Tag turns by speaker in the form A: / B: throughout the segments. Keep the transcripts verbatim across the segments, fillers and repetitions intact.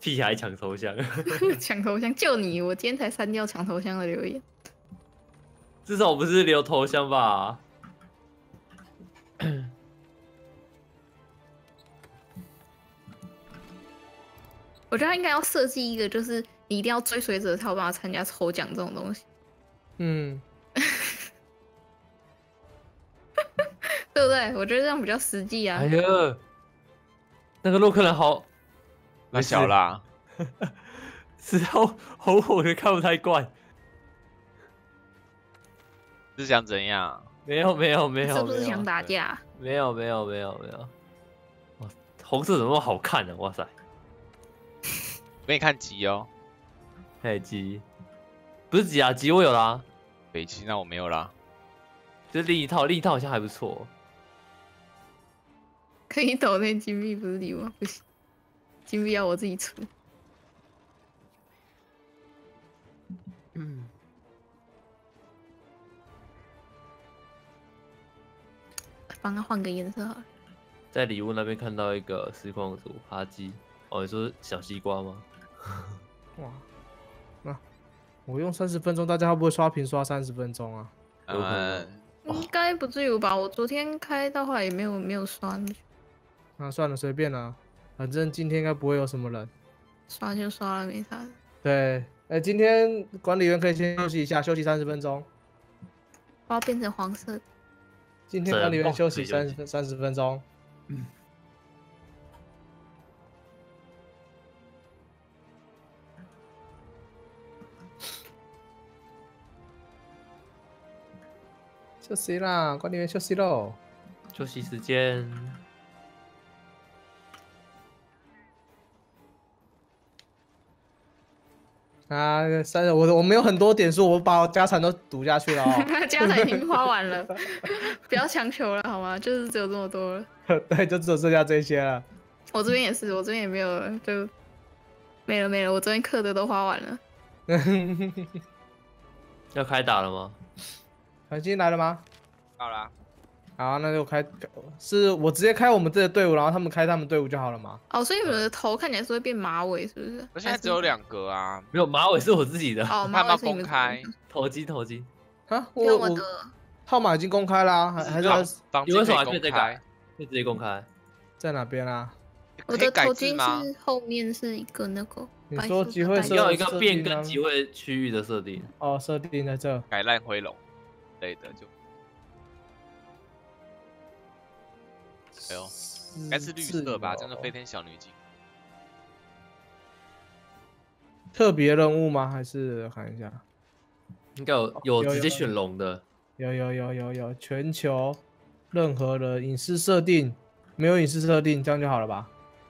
A: 屁孩抢头香，
B: 抢头香就你，我今天才删掉抢头香的留言。
A: 至少不是留头香吧？
B: 我觉得他应该要设计一个，就是你一定要追随者才有办法参加抽奖这种东西。
C: 嗯，
B: 对不对？我觉得这样比较实际啊。
A: 哎呀，那个洛克人好，
D: 那小啦，
A: 是好好火的，看不太惯。
D: 是想怎样？
A: 没有没有没有，没有
B: 是不是想打架？
A: 没有没有没有没有。哇，红色怎么那么好看呢、啊？哇塞！
D: 给你看吉哦，
A: 嘿吉，不是吉啊，吉我有啦，
D: 北七那我没有啦。
A: 就是另一套，另一套好像还不错。
B: 可以抖那金币不是礼物吗？不行，金币要我自己出。
A: 嗯，
B: 帮他换个颜色好了。
A: 在礼物那边看到一个实况组哈基，哦，你说小西瓜吗？
C: 哇，那我用三十分钟，大家会不会刷屏刷三十分钟啊？
A: 有可能
D: 嗯，
B: 应该不至于吧？我昨天开到后来也没有没有刷，
C: 那算了，随便啦，反正今天应该不会有什么人。
B: 刷就刷了，没啥的。
C: 对，哎，今天管理员可以先休息一下，休息三十分钟。
B: 我要变成黄色的。
C: 今天管理员休息
A: 真棒
C: 三十三十分钟。
A: 嗯，
C: 休息啦，管理员休息喽。
A: 休息时间。
C: 啊，三我我没有很多点数，我把我家产都赌下去了哦。
B: 家产已经花完了，不要强求了好吗？就是只有这么多了。
C: 对，就只有剩下这些了。
B: 我这边也是，我这边也没有了，就没了没了。我昨天刻的都花完了。
A: 要开打了吗？
C: 海金来了吗？
D: 到啦。
C: 好，那就开，是我直接开我们这个队伍，然后他们开他们队伍就好了吗？
B: 哦，所以你们的头看起来是会变马尾，是不是？
D: 我现在只有两个啊，
A: 没有，马尾是我自己的。
B: 哦，
D: 他们要
B: 马尾是你们
D: 公开，
A: 头巾头巾，
C: 啊，
B: 跟
C: 我我
B: 我的
C: 号码已经公开啦，还还是要
D: 房
A: 你为什么还
D: 间可以公开
A: 可以再改？？可以直接公开。
C: 在哪边啊？
B: 我
D: 可以改
B: 的头巾
D: 字吗？
B: 是后面是一个那个
C: 你
B: 白色的
C: 说集会
B: 带
C: 设
A: 要一个
C: 设定啊
A: 变更机会区域的设定。
C: 哦，设定在这。
D: 改烂灰龙类的就，哎呦，应该是绿色吧？真的飞天小女警。
C: 特别任务吗？还是看一下？
A: 应该有有
C: 有有
A: 直接选龙的。
C: 有有有有有，全球任何的隐私设定，没有隐私设定，这样就好了吧？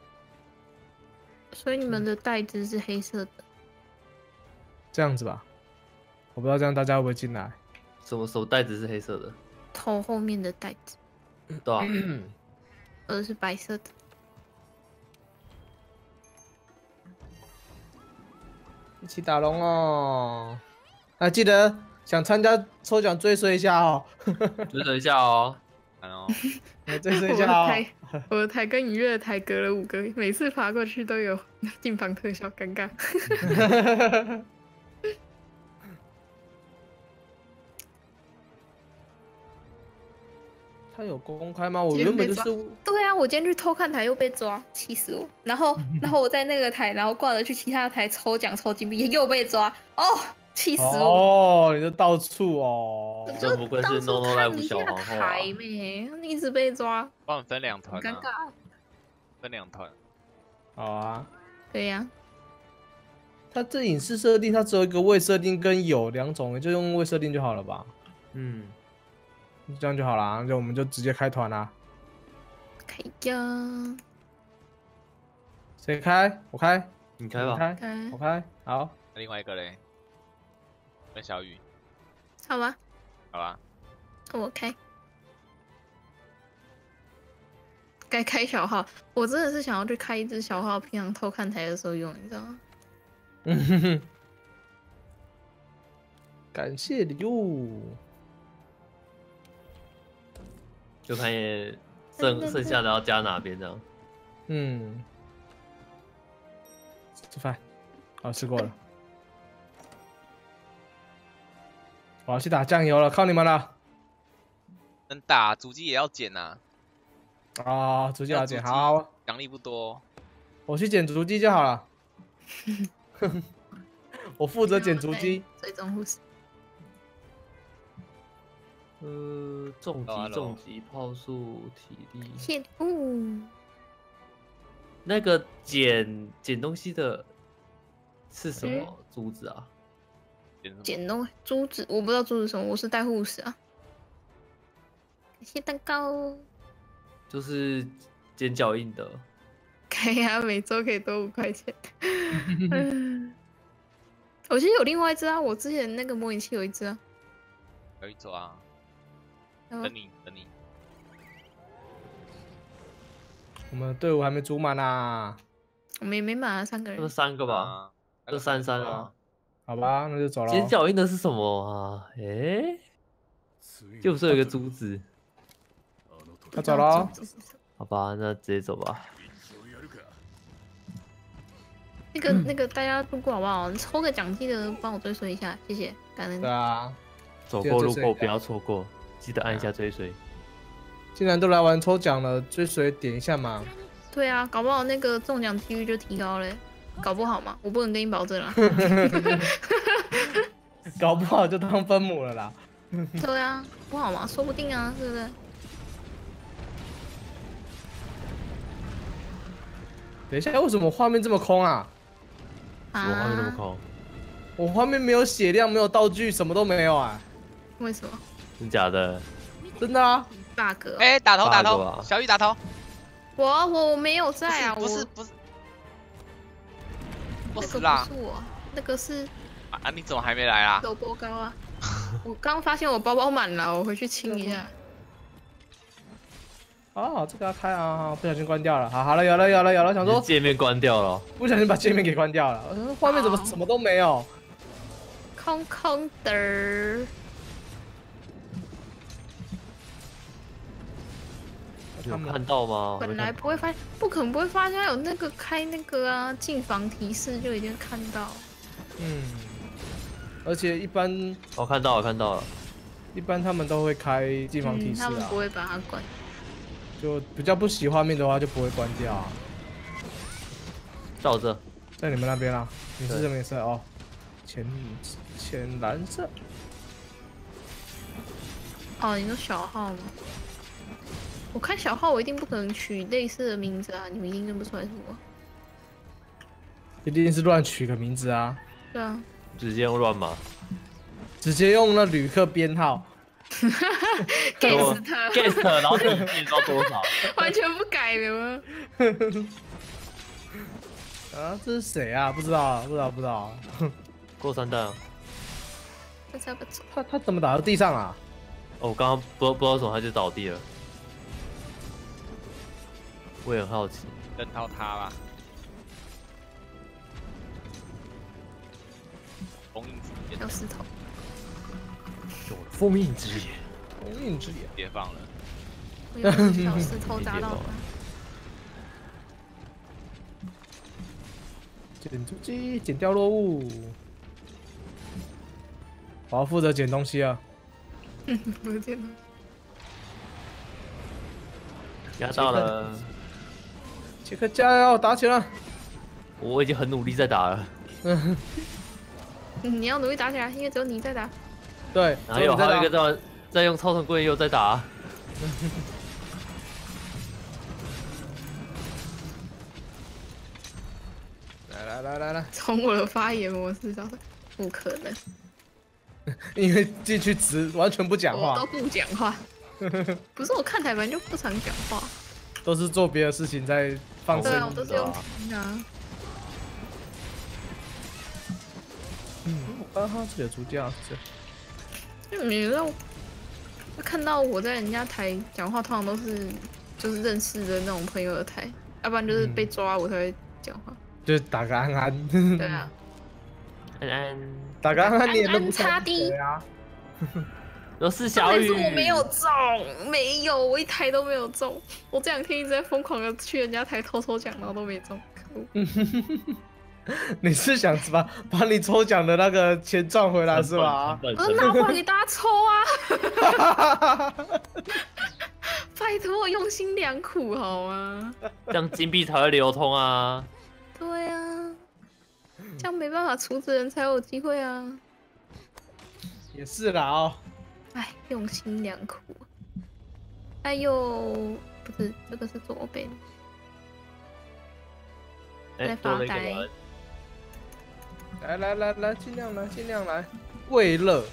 B: 所以你们的袋子是黑色的。
C: 这样子吧，我不知道这样大家会不会进来。
A: 什么手袋子是黑色的？
B: 头后面的袋子，
A: 对啊，
B: 而是白色的。
C: 一起打龙哦！啊，记得想参加抽奖追随一下哦，
A: 追等一下哦。
D: 然后
C: 来追随
B: 我的
C: 一下哦。
B: 台，我的台跟愉悦的台隔了五个，每次爬过去都有进房特效，尴尬。
C: 他有公开吗？我原本就是
B: 对啊，我今天去偷看台又被抓，气死我！然后，然后我在那个台，然后挂着去其他台抽奖抽金币又被抓，哦，气死我！
C: 哦，你就到处哦。
A: 真不愧是 No No Live 小皇后啊！
B: 台妹，一直被抓，
D: 帮我们分两团啊，
B: 很尴尬。
D: 分两团。
C: 好啊，
B: 对呀、
C: 它这隐私设定，它只有一个未设定跟有两种，就用未设定就好了吧？
A: 嗯，
C: 这样就好啦，就我们就直接开团啦。
B: 开呀，
C: 谁开？我开。
A: 你开吧。
C: 你开，
B: 开
C: 我，开。好，
D: 那另外一个嘞，跟小雨，
B: 好吧，
D: 好吧？
B: 我开。该开小号，我真的是想要去开一只小号，平常偷看台的时候用，你知道吗？
C: 嗯哼哼，感谢礼物。
A: 就看剩剩下的要加哪边这样。
C: 嗯， 吃饭。好，吃过了。我要去打酱油了，靠你们了。
D: 能打主机也要捡呐。
C: 啊，主机要捡，好。
D: 奖励不多，
C: 我去捡足迹就好了。我负责捡足迹。
B: 最终护士。
A: 呃，重击、重击、炮术、体力。
B: 天，哦。
A: 那个捡捡东西的是什么珠子啊？
B: 捡东珠子，我不知道珠子什么，我是带护士啊。感谢蛋糕。
A: 就是捡脚印的。
B: 可以啊，每周可以多五块钱。我其实有另外一只啊，我之前那个模拟器有一只啊。
D: 有一只啊。等你，等你。
C: 我们队伍还没组满呢。
B: 我们也没满啊，三个人。
A: 就三个吧，就三三啊。
C: 好吧，那就走了。
A: 捡脚印的是什么啊？诶，就不是有一个珠子？
C: 他走了。
A: 好吧，那直接走吧。
B: 那个那个，大家路过好不好？抽个奖记得帮我追随一下，谢谢，感恩。
C: 对啊，
A: 走过路过不要错过，记得按一下追随。
C: 既然都来玩抽奖了，追随点一下嘛。
B: 对啊，搞不好那个中奖几率就提高了，搞不好嘛，我不能跟你保证啦。
C: 搞不好就当分母了啦。
B: 对啊，不好嘛，说不定啊，对不对？
C: 等一下，为什么画面这么空啊？
A: 什么画面这么空？
C: 我画面没有血量，没有道具，什么都没有啊。
B: 为什么？
A: 真假的？
C: 真的啊
B: ，bug。
D: 哎，打头打头，小雨打头。
B: 我我没有在啊，
D: 不是不是，
B: 我死啦！不是我，那个是
D: 啊，你怎么还没来啊？
B: 萝卜糕啊！我刚发现我包包满了，我回去清一下。
C: 哦，这个要开啊，不小心关掉了。好，好了，有了，有了，有了，想说
A: 界面关掉了，
C: 不小心把界面给关掉了。画面怎么什么都没有？
B: 空空的。
A: 有看到吗？
B: 本来不会发，不可能不会发现有那个开那个啊进房提示就已经看到。
C: 嗯，而且一般
A: 我看到了，看到了。
C: 一般他们都会开进房提示啊，
B: 他们不会把它关。
C: 就比较不洗画面的话，就不会关掉啊。
A: 在我这，
C: 在你们那边啊，你是什么颜色哦？浅浅蓝色。
B: 哦，你说小号吗？我看小号，我一定不可能取类似的名字啊！你们一定认不出来是我。
C: 一定是乱取个名字啊！
B: 对啊，
A: 直接用乱码，
C: 直接用那旅客编号。
B: guest
A: guest， 然后你知道多少？
B: 完全不改的吗？
C: 啊，这是谁啊？不知道，不知道，不知道。
A: 过三弹啊！
B: 这才不走。
C: 他他怎么打到地上啊？
A: 哦，我刚刚不不知道什么他就倒地了。我也很好奇，
D: 人掏他啦。封印之眼，
B: 小石头。
A: 有了封印之眼，
C: 封印之眼，
D: 别放了。
B: 我用小石头砸到他。
C: 捡足迹，捡掉落物。我要负责捡东西啊。
B: 嗯，我的天哪！
A: 压到了。
C: 杰克加油，打起来！
A: 我已经很努力在打了。
B: 嗯，你要努力打起来，因为只有你在打。
C: 对，
A: 然后有还有一个在在用超神棍又在打。
C: 来来来来来，
B: 从我的发言模式上，不可能。
C: 因为进去直完全不讲话，
B: 我都不讲话。不是我看台本就不常讲话，
C: 都是做别的事情在放声。
B: 对啊，我都是用听啊。
C: 嗯，啊哈，这里有竹架，
B: 这。就你知道，看到我在人家台讲话，通常都是就是认识的那种朋友的台，要不然就是被抓我才会讲话。
C: 就是打个安安。
B: 对啊。
A: 安安。
C: 打个安安你也认不
B: 出来
C: 啊。
A: 都是小雨，
B: 我没有中，没有，我一台都没有中。我这两天一直在疯狂的去人家台偷抽奖，然后都没中，可恶。
C: 你是想把把你抽奖的那个钱赚回来是吧？
A: 成本
B: 我说拿回来给大家抽啊！拜托，用心良苦好吗？
A: 这样金币才会流通啊。
B: 对啊，这样没办法处置人才有机会啊！
C: 也是啦哦。
B: 哎，用心良苦。哎呦，不是，这个是左边。
A: 哎，
B: 在
A: 多了一个
B: 发呆
A: 人。
C: 来来来来，尽量来，尽量来，为乐。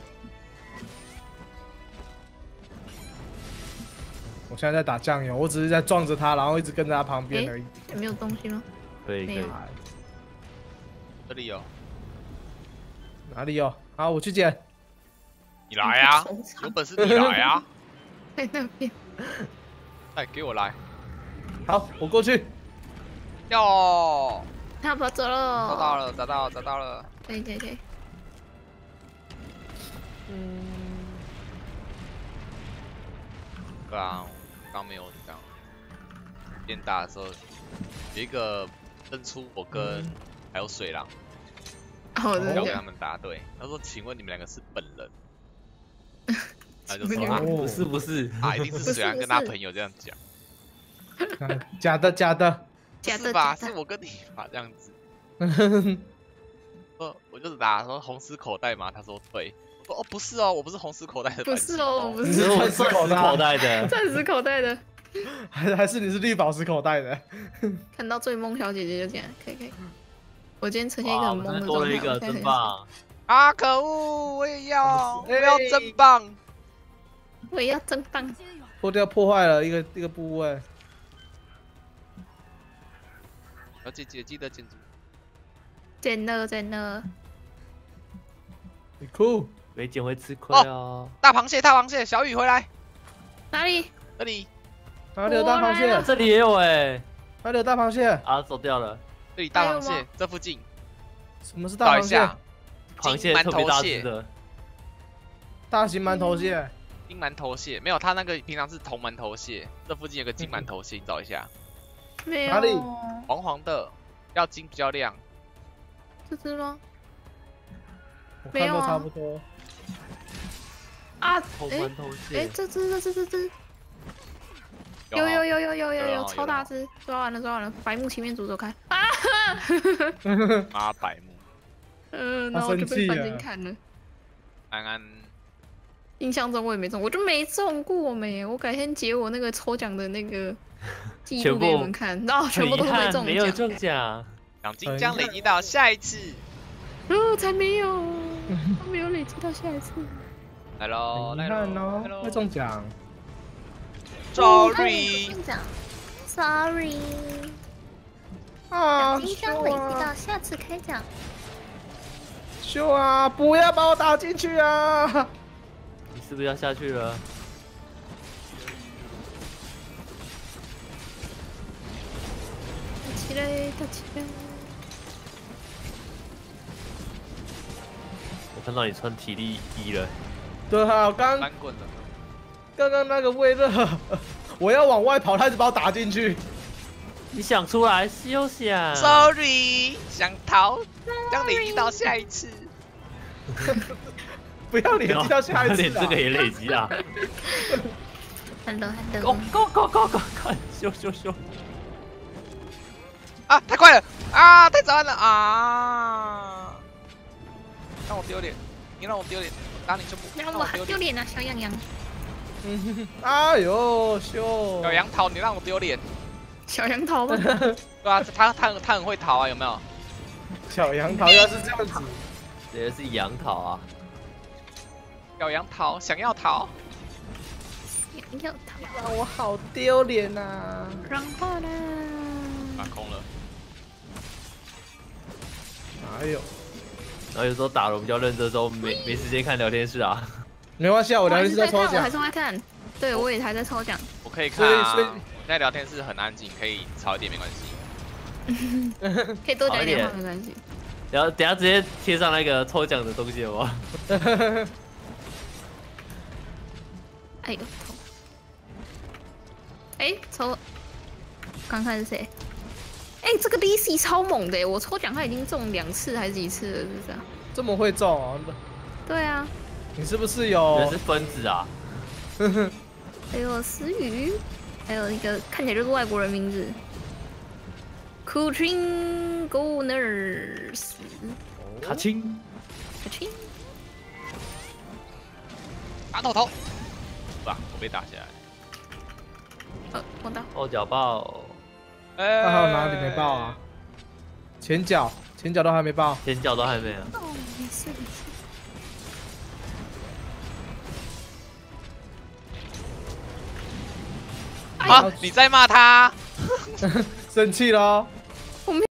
C: 我现在在打酱油，我只是在撞着他，然后一直跟在他旁边而已。
B: 没有东西吗？
A: 可以可以
B: 没有。
D: 这里有，
C: 哪里有？好，我去捡。
D: 你来啊！有本事你来啊！
B: 在那边。
D: 哎，给我来！
C: 好，我过去。
D: 哟，
B: 他跑走了。
D: 找到了，找到了，找到了。
B: 可以可以可以。
C: 嗯，
D: 刚刚刚没有这样。边打的时候，有一个认出我跟还有水狼，
B: 哦，真的
D: 要跟他们答对。他说：“请问你们两个是本人？”他就
B: 请问
D: 说：“啊，
B: 你们
A: 不是不是，
D: 啊，一定是水狼跟他朋友这样讲。”
C: 假的假的。
B: 假的
D: 是吧？
B: 假的。
D: 是我跟你吧，这样子。呃，我就是打说红丝口袋嘛，他说对。我说哦，不是哦，我不是红丝口袋的。
B: 不是哦，不
C: 你
B: 是
A: 是我
C: 钻石口袋
A: 口袋的。
B: 钻石口袋的。
C: 还还是你是绿宝石口袋的？
B: 看到最萌小姐姐就这样，可以可以。我今天呈现一个
A: 哇，
B: 很
A: 我们
B: 萌的状态，
A: 多了一个，
B: 我现在很
A: 真棒。
D: 啊，可恶！我也要，我
C: 哎
D: 要真棒。
B: 我也要真棒。
C: 破掉破坏了一个一个部位。
D: 小姐姐记得建筑。
B: 在那在那。
C: 你酷。
A: 没捡会吃亏哦。
D: 大螃蟹，大螃蟹，小雨回来，
B: 哪里？
D: 这里，
C: 哪里有大螃
B: 我来
C: 蟹
B: 了？
A: 这里也有哎。
C: 哪里有大螃蟹？
A: 啊，走掉了。
D: 这里大螃
B: 还有
D: 蟹
B: 吗，
D: 这附近
C: 什么是大螃蟹？
D: 找一下。
A: 螃蟹
D: 金馒
A: 特别大
D: 头蟹
A: 只的。
C: 大型馒头蟹。
D: 金馒头蟹没有，它那个平常是铜馒头蟹，这附近有个金馒头蟹，你找一下，
B: 没有。
C: 哪里
D: 黄黄的，要金比较亮。
B: 这只吗？
C: 我看都
B: 没有啊
C: 差不多。
B: 啊，
A: 红
B: 哎
A: 馒头
B: 哎，
A: 蟹。
B: 这只这只这只，有
D: 哦
B: 有有有有有有
D: 有哦
B: 超大只，抓完了抓完了，白木前面主走开啊！
D: 妈白目，
B: 嗯，
C: 他
B: 然后我就被翻
C: 生气了
B: 进看了。
D: 安安，
B: 印象中我也没中，我就没中过没。我改天截我那个抽奖的那个记录给你们看，然后全部都是没
A: 很遗憾
B: 中奖。
A: 没有中奖。
D: 奖金将累积到下一次。
B: 哦，才没有，都没有累积到下一次。
D: 来喽，
C: 你
D: 来喽，
C: 看哦
D: 来，喽
C: 会中奖。
D: Sorry，
B: 中奖，Sorry，
C: 啊，
B: 金将累积到下次开奖。
C: 秀啊！不要把我打进去啊！
A: 你是不是要下去了？
B: 打起来，打起来！
A: 我看到你穿体力衣了。
C: 对啊，刚
D: 翻滚了。
C: 刚刚那个为热，我要往外跑，他一直把我打进去。
A: 你想出来休想。
D: Sorry，想逃，将累积到下一次。
C: 不要累积到下一次
A: 连
C: 啊！
A: 这个也累积啊！
B: Hello
A: Go
B: Hello，
A: go go go go！快修修修！
D: 啊，太快了！啊，太早了啊！让我丢脸，你让我丢脸，打你胸部，
B: 让我
D: 让我丢脸。
B: 丢脸啊，小羊羊，
C: 哎呦，秀！
D: 小杨桃，你让我丢脸。
B: 小杨桃吗？
D: 对啊，他他他很会逃啊，有没有？
C: 小杨桃要是这样子，
A: 这是杨桃啊！
D: 小杨桃想要逃，
B: 想要逃，
C: 让我好丢脸呐！
B: 然后呢？
D: 打空了。
C: 哎呦，
A: 然后有时候打了比较认真的时候，没没时间看聊天室啊。
C: 没关系啊，我聊天
B: 还是在看，我
C: 室在抽奖
B: 还，是在看。对，我也还在抽奖。
D: 我可以看啊。
C: 所以所以
D: 现在聊天室很安静，可以吵一点没关系。
B: 可以多讲一点话
A: 好一点
B: 没关系。
A: 然后等下直接贴上那个抽奖的东西好不好？
B: 哎呦，头！哎，抽，刚看是谁？ 哎、这个 D C 超猛的，我抽奖他已经中两次还是几次了，是不是啊？
C: 这么会中哦？
B: 对啊，
C: 你是不是
A: 原来
C: 有
A: 是？分子啊！
B: 还有思雨，还有一个看起来就是外国人名字 k u c h i n Goners，
A: 卡青，
B: 卡钦，
D: 打头头，吧，我被打下来。
B: 呃，我到，
A: 爆脚爆，
D: 哎
C: 那还有哪里没爆啊？前脚，前脚都还没爆。
A: 前脚都还没有。
B: 哦，没事没事。
D: 啊！你在骂他？
C: 生气了哦。